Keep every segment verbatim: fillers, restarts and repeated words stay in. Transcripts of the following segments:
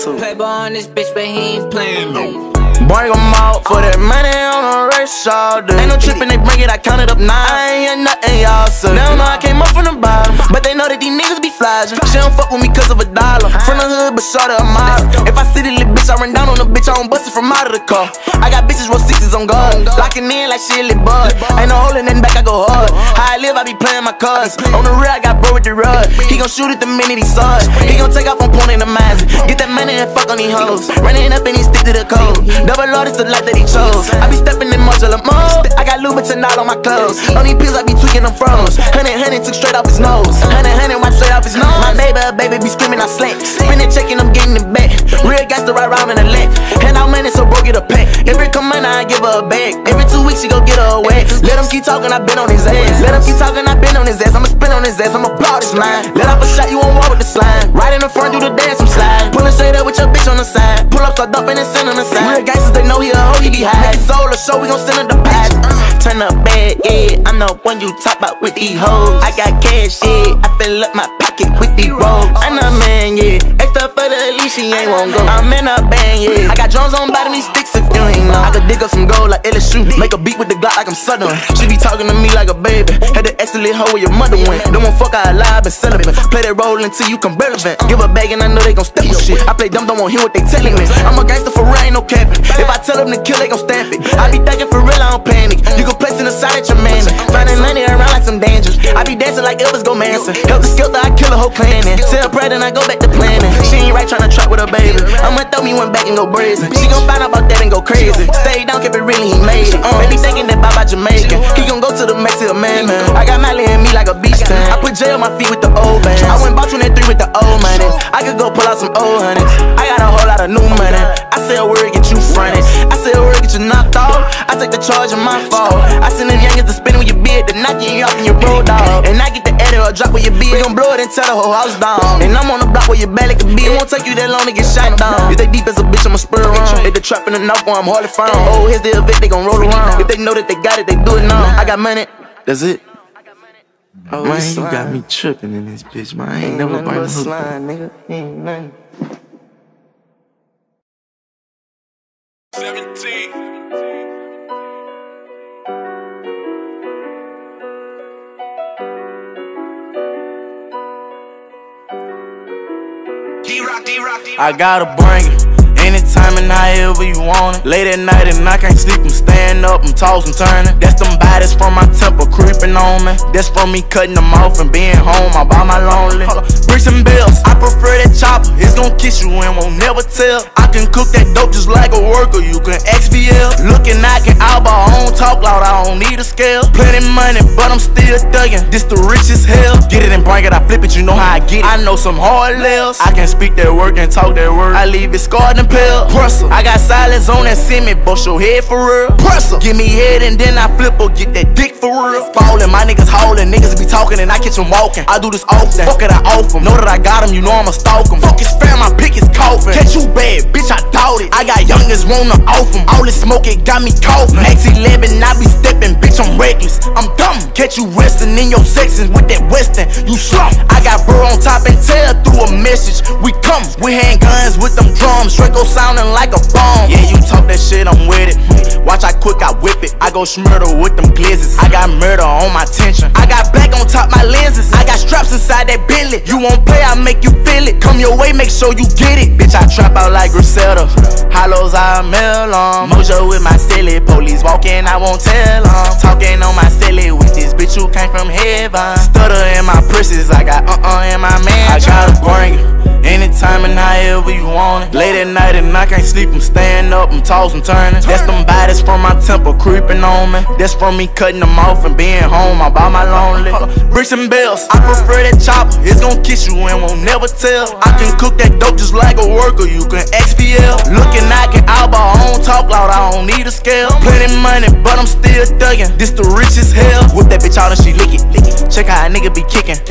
too. Playboy on this bitch, but he ain't playing no. Bring them out for that money on the race all day. Ain't no trippin', they bring it, I counted up nine. I ain't hear nothing, y'all say. They don't know I came up from the bottom, but they know that these niggas be flashing. She don't fuck with me cause of a dollar. From the hood, but short of a mile. If I see the little bitch, I run down on the bitch, I don't bust it from out of the car. I got bitches with sixes on guard, locking in like shit lit bud. Ain't no holding nothing back, I go hard. How I live, I be playing my cards. On the rear, I got bro with the rod. He gon' shoot at the minute he saw it. He gon' take off on point in the mask. Get that money and fuck on these hoes. Running up and he stick to the code. Double artist the life that he chose. I be stepping in modular mode. I got Louboutin all on my clothes. On these pills, I be tweaking them froze. Honey, honey, took straight off his nose. Honey, honey, wipe straight off his nose. My neighbor, baby, be screaming, I slack. Spinning, checking, I'm getting it back. Real guys to ride around in the leg. Hand out money, so bro get a pack. Every come in, I give her a bag. Every two weeks, she go get her a wax. Let him keep talking, I been on his ass. Let him keep talking, I been on his ass. I'ma spin on his ass, I'ma blow this line. Let off a shot, you won't walk with the slime. Right in the front, do the dance, I'm sliding. Pulling straight up with your bitch on the side. Pull up, start dumping and send on the side. Real gangsters, they know he a hoe, he be high. Make it solo show, we gon' send him the patch. Turn up bad, yeah, I'm the one you talk about with these hoes. I got cash, yeah, I fill up my pocket with these rolls. I'm the man, yeah, extra for the leash, she ain't won't go. I'm in a band, yeah, I got drones on bottom, these sticks if you ain't know. I could dig up some gold like L S U, make a beat with the Glock like I'm Southern. She be talking to me like a baby, had the excellent hoe where your mother went. Don't want fuck, I lie, been celibate. Play that role until you come relevant. Give a bag and I know they gon' step with shit. I play dumb, don't want hear what they telling me. I'm a gangster for real, ain't no capping. If I tell them to kill, they gon' stamp it. I be thinking for real, I don't panic. You can place in the side at your man. Finding money around like some dangers. I be dancing like Elvis Go Manson. Help the skills I kill a whole clan in. Tell Pratt and I go back to planning. She ain't right tryna trap with her baby. I'ma throw me one back and go brazen. She gon' find out about that and go crazy. Stay down, keep it really, he made it. Uh, Baby thinking that Baba Jamaican. He gon' go to the Mexican man, man. I got Miley in me like a beach tan. I put J on my feet with the old man. I went bought you that three with the old money. I could go pull out some old honey. I got a whole lot of new money. I say a word, get you fronted. I say a word, get you knocked off. I take the charge of my fault. I send them youngins to spin with your beard, to knock you off in your bro dog. And I get the edit or drop with your beard. We gon' blow it and tell the whole house down. And I'm on the block where your belly can be. It won't take you that long to get shot down. If they deep as a bitch, I'ma spur around. If they trapping enough, boy, I'm hardly found. Oh, here's the event, they gon' roll around. If they know that they got it, they do it now. I got money, that's it. Oh, man, you got me tripping in this bitch, man. I ain't never been hooked up. Nigga, ain't nothing. seventeen. D-Rock, D-Rock, D-Rock. I gotta bring it. Anytime and however you want it. Late at night and I can't sleep, I'm staying up, I'm tossing, turning. That's them bodies from my temple creeping on me. That's from me cutting them off and being home, I buy my lonely. Bricks and bills, I prefer that chopper. It's gon' kiss you and won't never tell. I can cook that dope just like a worker, you can X V L. Looking, I can eyeball, I don't talk loud, I don't need a scale. Plenty money, but I'm still thuggin', this the richest hell. Get it and bring it, I flip it, you know how I get it. I know some hard lils, I can speak that word and talk that word. I leave it scarred and pale. Pressure, I got silence on that cement, bust your head for real. Pressure, give me head and then I flip or get that dick for real. Ballin', my niggas haulin', niggas be talking and I catch them walking. I do this often, fuck it, I off them. Know that I got them, you know I'ma stalk them. Fuck his fam, I pick his coffin. Catch you bad, bitch, I doubt it. I got youngins wanna off them. All this smoke, it got me coughing. X eleven, I be steppin', bitch, I'm reckless. I'm dumb, catch you restin' in your sections with that western. You slump, I got bro on top and tell through a message. We come, we handguns with them drums. Draco sounding like a bomb. Yeah, you talk that shit, I'm with it. Watch how quick I whip it. I go smurder with them glizzes. I got murder on my tension. I got black on top my lenses. I got straps inside that Bentley. You won't play, I make you feel it. Come your way, make sure you get it. Bitch, I trap out like Griselda. Hollows I mail on. Mojo with my silly. Police walking, I won't tell them. Talking on my silly with this bitch who came from heaven. Stutter in my presses. I got uh-uh in my man. I gotta bring it. Anytime and however you want it. Late at night and I can't sleep, I'm staying up, I'm tossing, turning. That's them bodies from my temple creeping on me. That's from me cutting them off and being home, I buy my lonely. Bricks and bells, I prefer that chopper. It's gon' kiss you and won't never tell. I can cook that dope just like a worker, you can X V L. Looking, I can eyeball, I don't talk loud, I don't need a scale. Plenty money, but I'm still thuggin', this the richest hell. Whip that bitch out and she lick it, lick it. Check how a nigga be kicking. I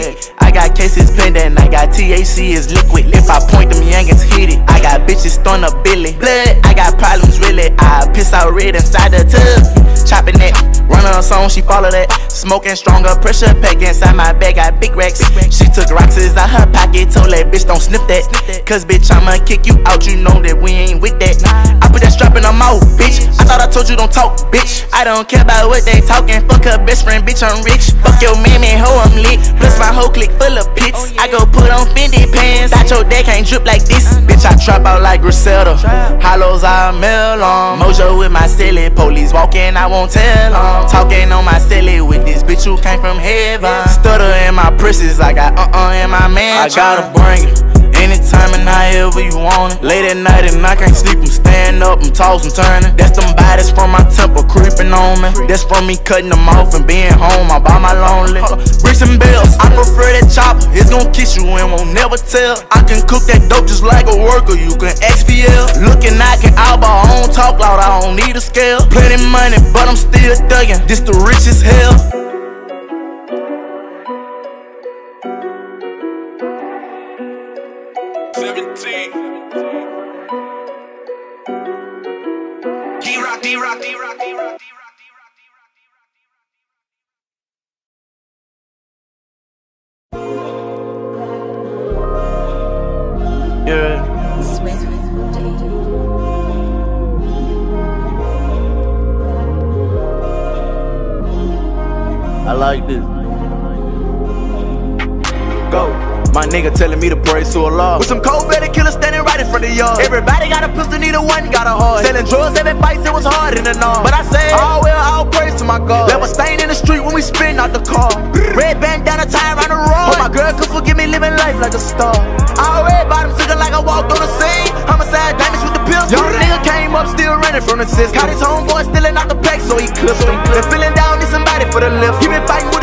I got cases pending, I got T H C is liquid. If I point them youngins hit it, I got bitches throwing a billy. Blood, I got problems really, I piss out red inside the tub. Chopping that, run her a song, she follow that. Smoking stronger, pressure pack inside my bag, got big racks. She took rocks out her pocket, told that bitch don't sniff that. Cause bitch, I'ma kick you out, you know that we ain't with that. I put that strap in her mouth, bitch. I thought I told you don't talk, bitch. I don't care about what they talking, fuck her best friend, bitch, I'm rich. Fuck your mammy, hoe, I'm lit. Plus my whole clique full of pits. I go put on Fendi pants, thought your deck ain't drip like this. Bitch, I trap out like Griselda, hollows I mail on. Mojo with my silly, police walking, I won't tell on. Talking on my silly with this bitch who came from heaven. Stutter in my presses, I got uh-uh in my man. I gotta bring it anytime and however you want it. Late at night and I can't sleep, I'm staying up, I'm tossing, turning. That's them bodies from my temple creeping on me. That's from me cutting them off and being home, I buy my lonely. Bricks and bells, I prefer that chopper. It's gon' kiss you and won't never tell. I can cook that dope just like a worker, you can X P L. Looking, I can eyeball, I don't talk loud, I don't need a scale. Plenty money, but I'm still thuggin', this the richest hell. seventeen. D-Rock, D-Rock, D-Rock, D-Rock. Yeah. I like this. Go. My nigga telling me to praise to Allah. With some cold-blooded killers standing right in front of y'all. Everybody got a pistol, neither one got a heart. Selling drugs, every fight, it was hard in the norm. But I said, all well, all praise to my God. Left a stain in the street when we spin out the car. Red bandana tie around the road. Hope my girl could forgive me living life like a star. All red bottoms looking like I walked on the scene. Homicide damage with the pills. Young nigga came up still running from the system. Caught his homeboy stealing out the pack, so he clipped him. Been feeling down, need somebody for the lift. He been fighting with